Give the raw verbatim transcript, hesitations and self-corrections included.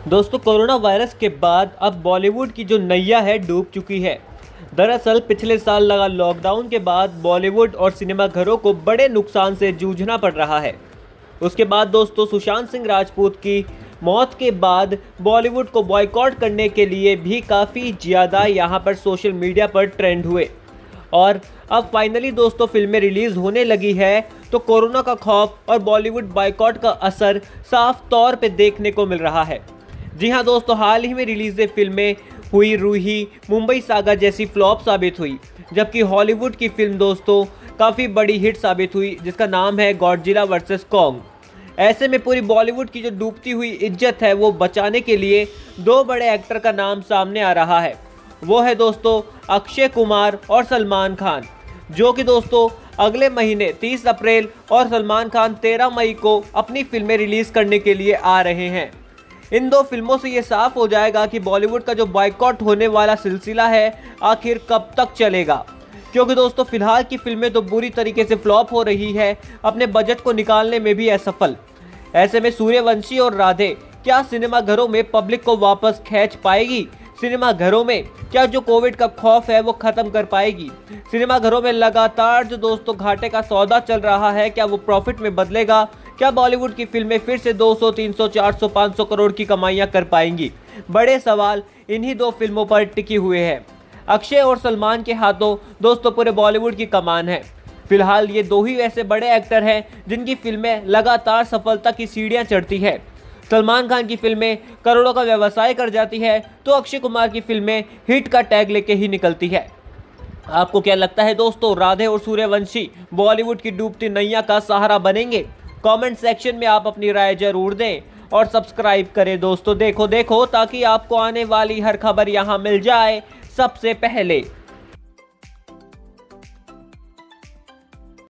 दोस्तों, corona virus के बाद अब बॉलीवुड की जो नैया है डूब चुकी है। दरअसल पिछले साल लगा लॉकडाउन के बाद बॉलीवुड और सिनेमाघरों को बड़े नुकसान से जूझना पड़ रहा है। उसके बाद दोस्तों, सुशांत सिंह राजपूत की मौत के बाद बॉलीवुड को बॉयकॉट करने के लिए भी काफ़ी ज़्यादा यहाँ पर सोशल मीडिया पर ट्रेंड हुए और अब फाइनली दोस्तों फिल्में रिलीज़ होने लगी है, तो कोरोना का खौफ और बॉलीवुड बॉयकॉट का असर साफ तौर पे देखने को मिल रहा है। जी हाँ दोस्तों, हाल ही में रिलीज़ फिल्में हुई रूही, मुंबई सागा जैसी फ्लॉप साबित हुई, जबकि हॉलीवुड की फिल्म दोस्तों काफ़ी बड़ी हिट साबित हुई जिसका नाम है गॉडजिला वर्सेस कॉन्ग। ऐसे में पूरी बॉलीवुड की जो डूबती हुई इज्जत है वो बचाने के लिए दो बड़े एक्टर का नाम सामने आ रहा है। वो है दोस्तों अक्षय कुमार और सलमान खान, जो कि दोस्तों अगले महीने तीस अप्रैल और सलमान खान तेरह मई को अपनी फिल्में रिलीज़ करने के लिए आ रहे हैं। इन दो फिल्मों से ये साफ हो जाएगा कि बॉलीवुड का जो बॉयकॉट होने वाला सिलसिला है आखिर कब तक चलेगा, क्योंकि दोस्तों फिलहाल की फिल्में तो बुरी तरीके से फ्लॉप हो रही है, अपने बजट को निकालने में भी असफल। ऐसे में सूर्यवंशी और राधे क्या सिनेमाघरों में पब्लिक को वापस खींच पाएगी? सिनेमाघरों में क्या जो कोविड का खौफ है वो खत्म कर पाएगी? सिनेमाघरों में लगातार जो दोस्तों घाटे का सौदा चल रहा है, क्या वो प्रॉफिट में बदलेगा? क्या बॉलीवुड की फिल्में फिर से दो सौ, तीन सौ, चार सौ, पाँच सौ करोड़ की कमाइयां कर पाएंगी? बड़े सवाल इन्हीं दो फिल्मों पर टिके हुए हैं। अक्षय और सलमान के हाथों दोस्तों पूरे बॉलीवुड की कमान है। फिलहाल ये दो ही ऐसे बड़े एक्टर हैं जिनकी फिल्में लगातार सफलता की सीढ़ियां चढ़ती है। सलमान खान की फिल्में करोड़ों का व्यवसाय कर जाती है, तो अक्षय कुमार की फिल्में हिट का टैग लेके ही निकलती है। आपको क्या लगता है दोस्तों, राधे और सूर्यवंशी बॉलीवुड की डूबती नैया का सहारा बनेंगे? कमेंट सेक्शन में आप अपनी राय जरूर दें और सब्सक्राइब करें दोस्तों। देखो देखो ताकि आपको आने वाली हर खबर यहाँ मिल जाए सबसे पहले।